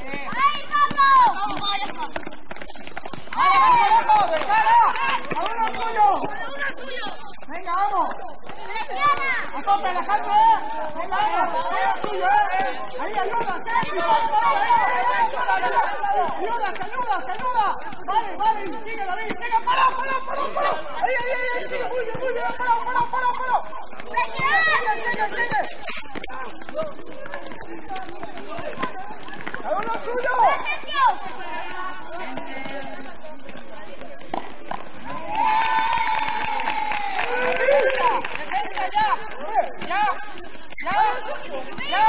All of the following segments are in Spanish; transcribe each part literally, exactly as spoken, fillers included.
Venga, vamos. A tope, Alejandro. Venga, venga. Es tuyo, eh. Ahí, ayuda, sí. Ayuda, ayuda, ayuda. Vale, vale. Sigue, David. Sigue. Para, para, para, para. Ahí, ahí, ahí. Sigue, muy bien, muy bien. Para, para, para, para. Sigue, sigue, sigue. ¡A uno suyo! ¡Defensa ya! ¡Ya! ¡Ya! ¡Ya!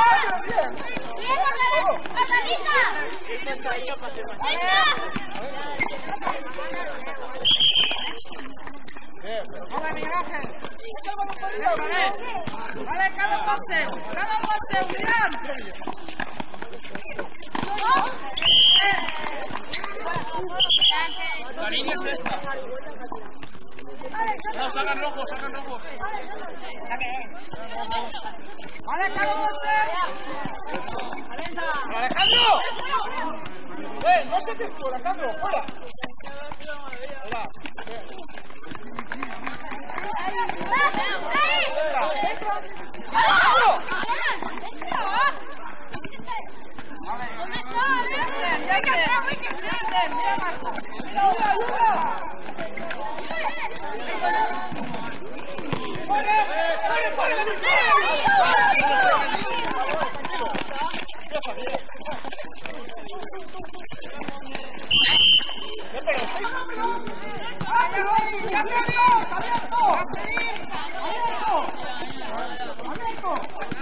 ¡Ahora, Miguel Ángel! ¡Vale, cada pase! ¡Cada pase, Julián! La línea es esta. No, sacan rojo, sacan rojo. ¡Vale, cada pase! ¡Alejandro! ¡Eh, no se te escuela, Alejandro! ¡Fuera! ¡Hola! ¿Dónde está? ¡Ayuda, ayuda! ¡Corre! ¡Corre, corre! ¡Ya está Dios! ¡Abierto! ¡Abierto! ¡Abierto!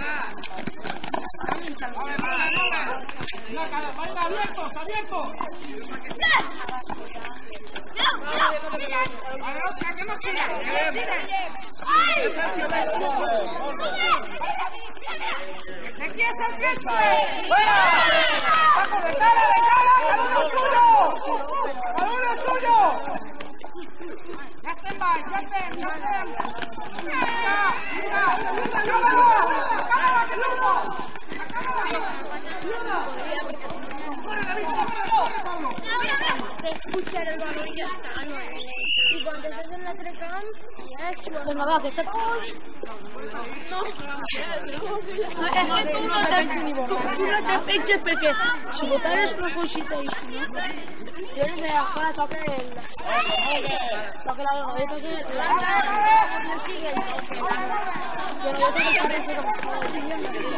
¡Venga, abiertos, abiertos! ¡Vale, Oscar, que nos chile! ¡De aquí es el Cristo! ¡Fuera! ¡Bajo de cara, de cara! ¡Cada uno suyo! ¡Cada uno suyo! ¡Ya estén, bye! ¡Ya estén! ¡Ya estén! ¡Mira! ¡Mira! ¡Ayuda, ayuda! ¡Ayuda, que ayuda! ¡Corre, David! ¡Corre, Pablo! Se escucha el balón y ya está, ¿no? Y cuando estás en la trecam, ya es suave. Venga, va, que está... No, es que tú no te, tú, tú no te penses porque si votares una cosita y si no, yo no me bajo la toque el... Toque la droga, yo toque la... No sigue el toque. Pero yo tengo que parece como...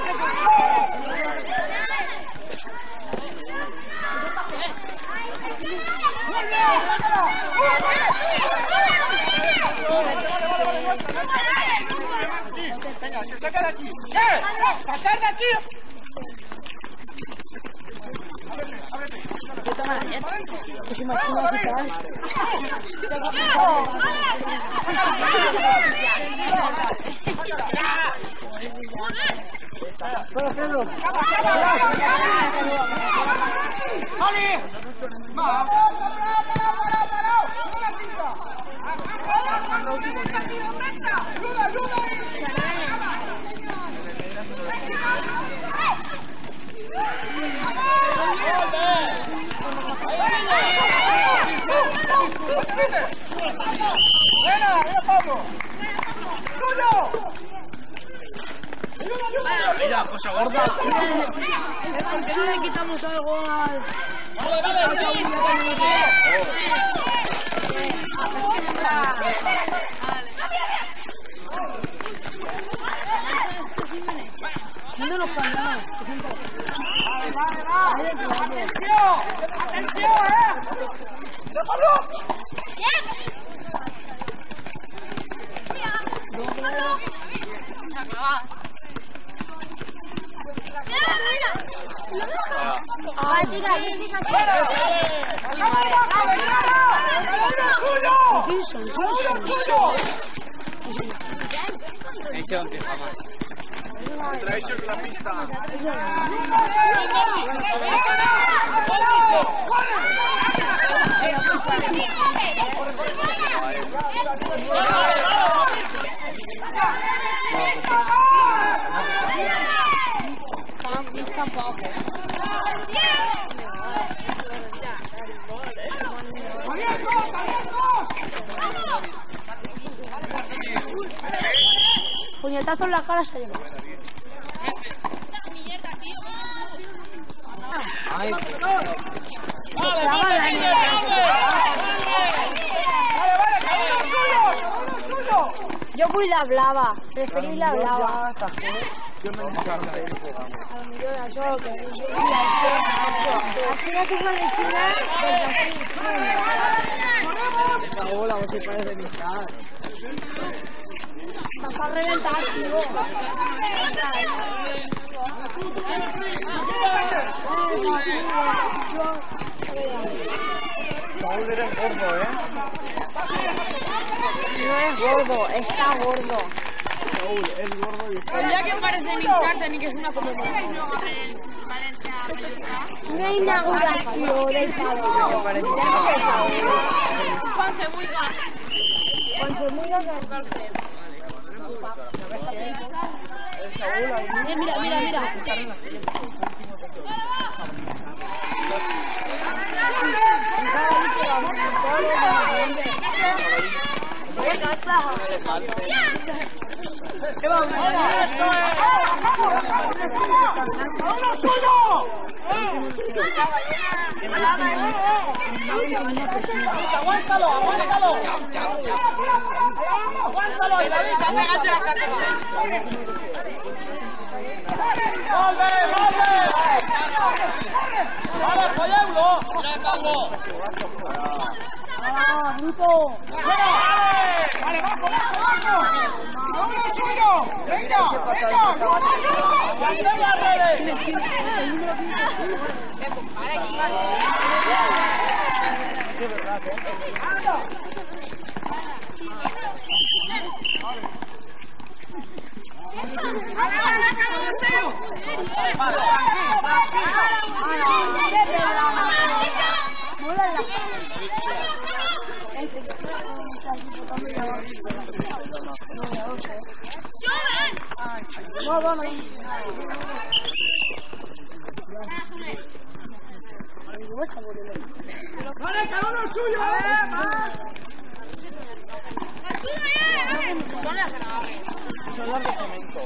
Venga, se saca de aquí. ¡Eh! ¡Sacar de aquí! Ábrete, ábrete. Es una chula que tal. Pero, Pedro. ¡Vale! ¡Va! ¡Parado, parado, parado! ¡No la cinta! ¡Ayuda, ayuda! ¡Buena! ¡Mira, Pablo! ¡Tuyo! ¡Ayuda, ayuda! Mira, cosa gorda. ¿Por qué no le quitamos algo al...? Vale, vale, sí. No nos pagamos. ¡Vale, vale, vale! ¡Atención! ¡Atención, eh! ¡Ya, Pablo! Ah, tira, tira, Traéis la pista. Tampoco. guantazo en la cara se lleva. Ay, ¡Vale, vale, Yo fui la blava, preferí la blava. yo me encanta el programa. A lo mejor era solo que yo fui la blava. Aquí no tengo lesionar desde aquí. Esa bola, o si parece mi cara. Vas a reventar, tío. Saúl eres gordo, ¿eh? No es gordo, está gordo. Saúl, es gordo y está... El día que parece hincharte ni que es una comida. Una inauguración del salón. Juan Semuiga. Con su amiga que... Eh, mira, mira, mira. ¿Qué vamos a hacer? ¡Uno suyo! ¡Aguántalo, aguántalo! ¡Aguántalo, Isabel! ¡Ya pegaste las cartas! ¡Vale, vale! ¡Vale, folléulo! ¡Vale, Pablo! ¡Ah, bruto! ¡Vale, bajo, bajo, bajo! ¡Uno suyo! ¡Venga, venga! ¡No, no, No, vamos. ¡Vale, cada uno suyo, eh! ¡Más! Son las de cemento.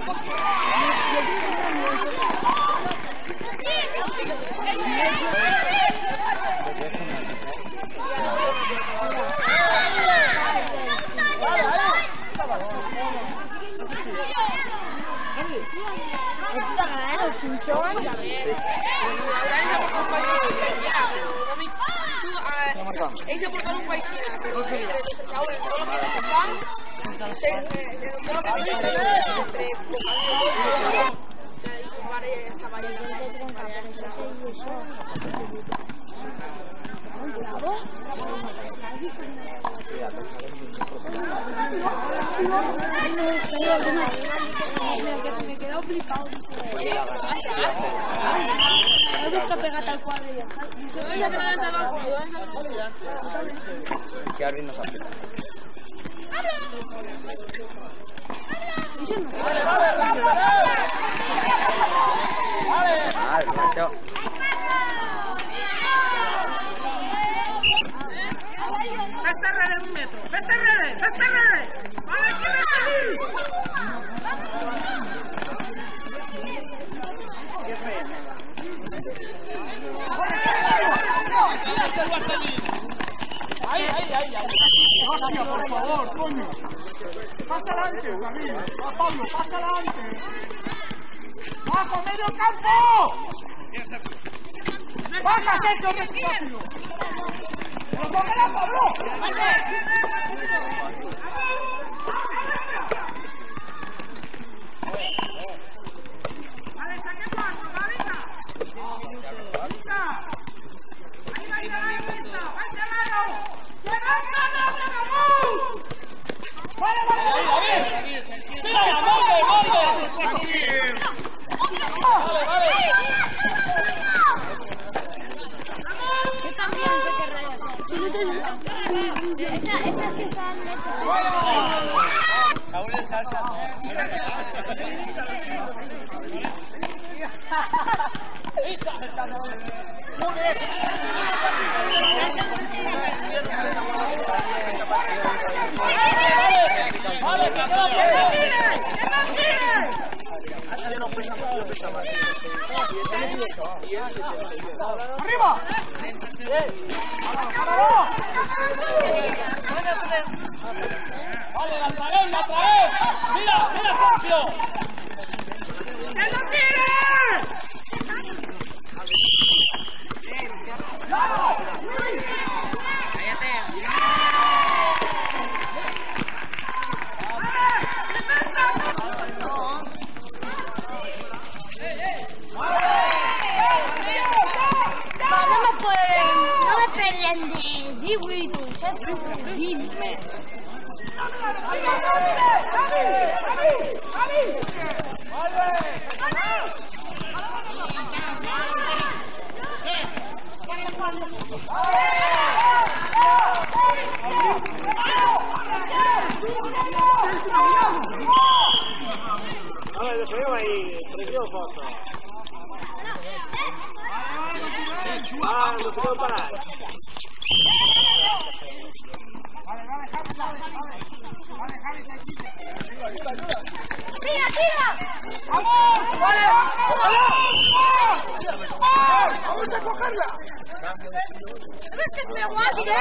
Ese por todo un país. Saúl, todo lo que se está, se todo lo que se está entre vale, esta variedad. Me quedó flipado. Me gusta pegar al cuadro y ya está. Yo que no he entrado al cuadro, Que Arvin nos aprieta. Vale, Mateo. Festa rede un metro. Festa rede, festa rede. Vale, ¿quién es ahí? ¡Ahí, ahí, ahí! Hostia, por favor, coño. Pasa adelante, David. Va, Pablo, pasa adelante. ¡Bajo, medio campo! ¡Baja, Sergio, rápido! ¡Pero cógela, Pablo! Vale, saque cuatro, va, venga. Ahí va, ahí va, ahí va. Va este lado. ¡Vale, vale! ¡Mira, molde, molde! ¡Vale, vale! Yo también sé que rayas. Si no te... Esa, esa que están... Saúl en salsa. ¡Esa! ¡Muy bien! ¡Vale, cabrón! ¡Arriba! Vale, la tragué, la tragué. Mira, mira, Sergio. ¡Que no tire! Ma non mi puoi... non mi prendere di guido, c'è di me. Allora, adesso io vai, prendi un foto. Ah, non si può imparare. Tira, tira! ¡Vamos! ¡Vale! ¡Vamos! ¡Vamos a cogerla! ¿Ves que es muy guapo, eh?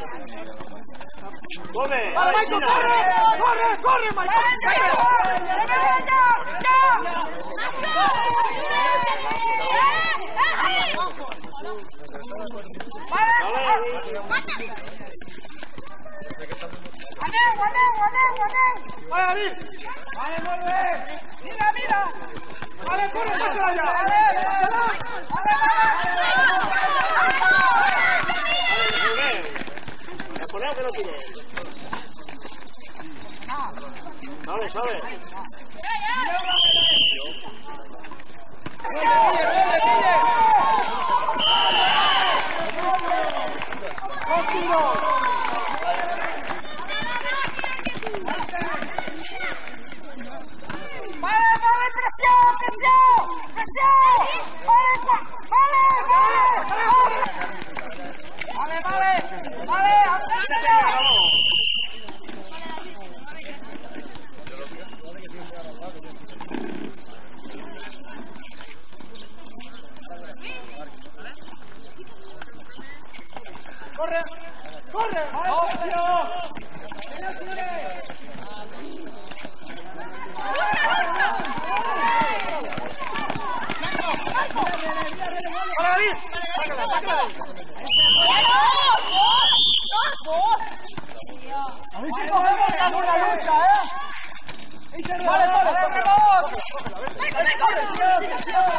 Come? ¡Vale, Michael, corre! ¡Corre, corre, Michael! ¡Ya! ¡Ya! ¡Vale! ¡Guaneu, guaneu, guaneu, guaneu! ¡Vale, David! ¡Vale, vuelve! ¡Mira, mira! ¡Vale, corre, pásala ya! ¡Vale, pásala! ¡Vale, vale! ¿Me pones que no tienes? Vale, ¿sabes? ¡Vale, vale! ¡Presión, presión! ¡Presión! ¡Vale, vale, vale! ¡Vale, vale! ¡Vale, acércate ya! ¡Corre! ¡Corre! ¡Ocio! ¡Hola, David! ¡Sácala, sácala! A ver si podemos dar una lucha, ¿eh? ¡Vale, vale, rebote! ¡Corre, corre!